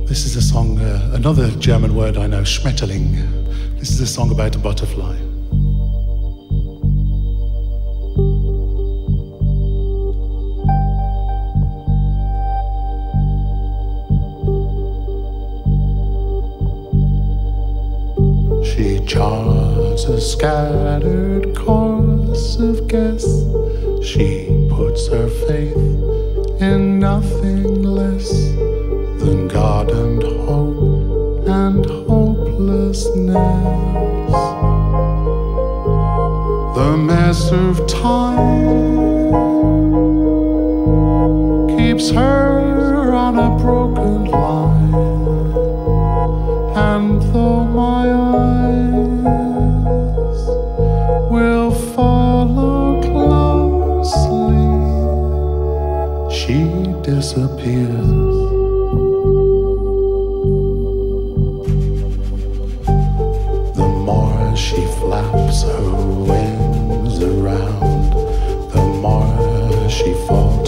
This is a song, another German word I know, Schmetterling. This is a song about a butterfly. She charts a scattered course of guess. She puts her faith in nothing less than God and hope and hopelessness. The mess of time keeps her on a broken line, and though my eyes will follow closely, she disappears. She flaps her wings around, the more she falters.